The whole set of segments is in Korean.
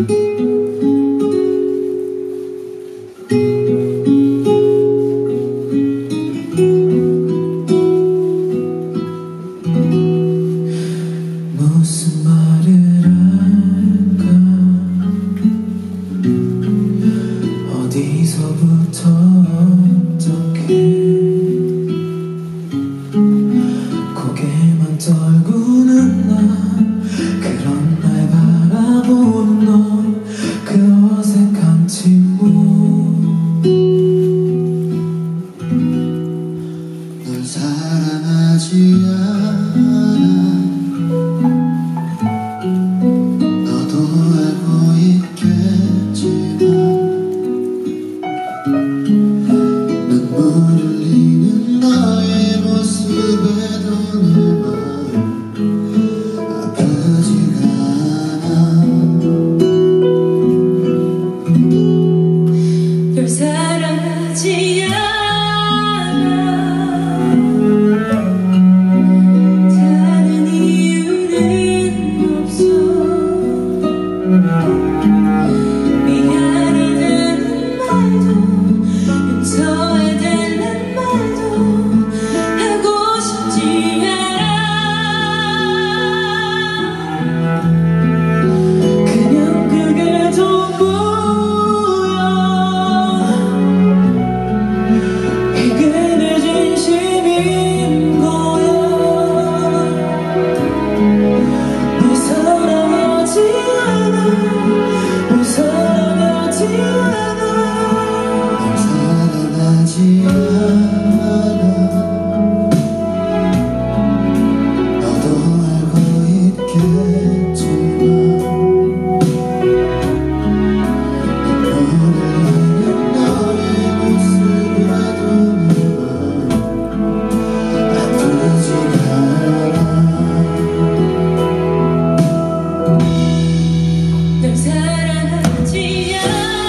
무슨 말을 할까 어디서부터 어떻게 고개만 떨구는 나 그런 날 바라보는 너 그 어색한 침묵 널 사랑하지 않아 너도 알고 있겠지만 눈물 흘리는 너의 모습에도 내 마음 아프지가 않아 널 사랑하지 않아 다른 이유는 없어 미안하다는 말도 용서해달란 말도 하고 싶지 않아 그냥 그게 전부야 이게 내 진심인 거야 널 사랑하지 않아 널 사랑하지 않아 널 사랑하지 않아 너도 알고 있겠지만 눈물 흘리는 너의 모습에도 내 마음 아프지가 않아 널 사랑하지 않아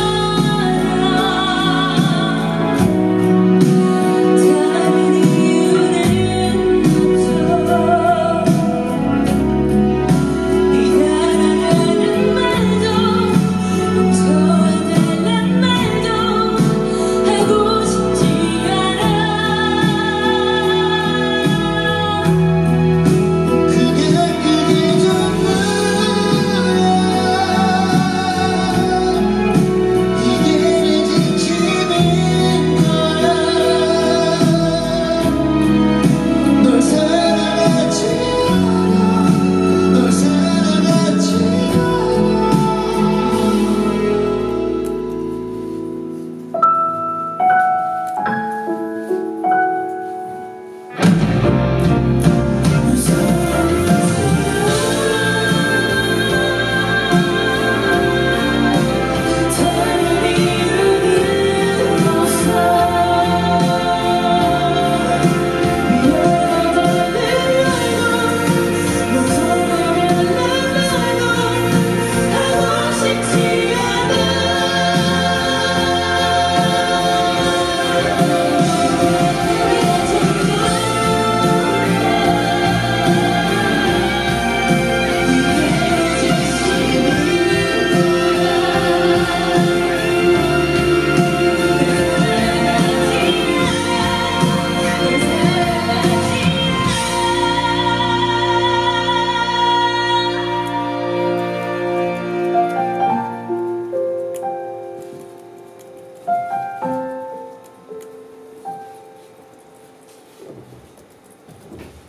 다른 이유는 없어 미안하다는 말도 용서해달란 말도 하고 싶지 않아 그게 전부야 이게 내 진심인 거야 널 사랑하지 않아 널 사랑하지 않아 다른 이유는 없어 미안하다는 말도 용서해달란 말도 하고 싶지 않아